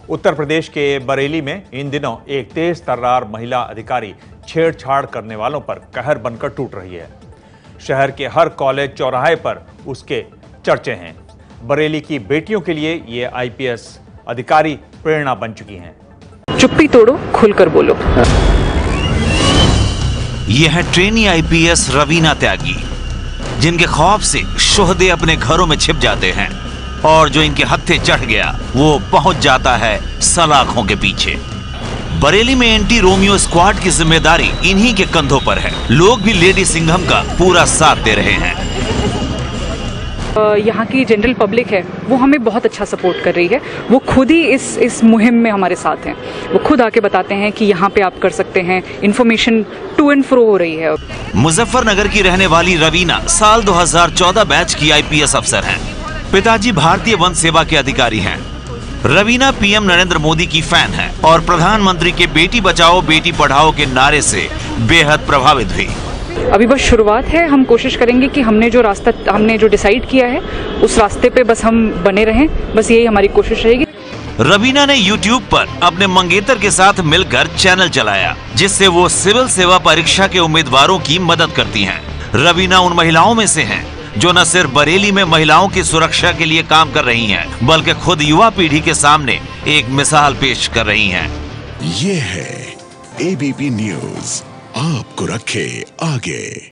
उत्तर प्रदेश के बरेली में इन दिनों एक तेज तर्रार महिला अधिकारी छेड़छाड़ करने वालों पर कहर बनकर टूट रही है। शहर के हर कॉलेज चौराहे पर उसके चर्चे हैं। बरेली की बेटियों के लिए ये आईपीएस अधिकारी प्रेरणा बन चुकी हैं। चुप्पी तोड़ो, खुलकर बोलो। यह है ट्रेनी आईपीएस रवीना त्यागी, जिनके खौफ से शोहदे अपने घरों में छिप जाते हैं और जो इनके हत्थे चढ़ गया वो पहुंच जाता है सलाखों के पीछे। बरेली में एंटी रोमियो स्क्वाड की जिम्मेदारी इन्हीं के कंधों पर है। लोग भी लेडी सिंघम का पूरा साथ दे रहे हैं। यहाँ की जनरल पब्लिक है वो हमें बहुत अच्छा सपोर्ट कर रही है। वो खुद ही इस मुहिम में हमारे साथ हैं। वो खुद आके बताते हैं कि यहाँ पे आप कर सकते हैं। इन्फॉर्मेशन टू एंड फ्रो हो रही है। मुजफ्फरनगर की रहने वाली रवीना साल 2014 बैच की आईपीएस अफसर हैं। पिताजी भारतीय वन सेवा के अधिकारी हैं। रवीना पीएम नरेंद्र मोदी की फैन है और प्रधानमंत्री के बेटी बचाओ बेटी पढ़ाओ के नारे से बेहद प्रभावित हुई। अभी बस शुरुआत है। हम कोशिश करेंगे कि हमने जो डिसाइड किया है उस रास्ते पे बस हम बने रहें। बस यही हमारी कोशिश रहेगी। रवीना ने YouTube पर अपने मंगेतर के साथ मिलकर चैनल चलाया, जिससे वो सिविल सेवा परीक्षा के उम्मीदवारों की मदद करती हैं। रवीना उन महिलाओं में से हैं जो न सिर्फ बरेली में महिलाओं की सुरक्षा के लिए काम कर रही हैं, बल्कि खुद युवा पीढ़ी के सामने एक मिसाल पेश कर रही हैं। ये है एबीपी न्यूज़, आपको रखे आगे।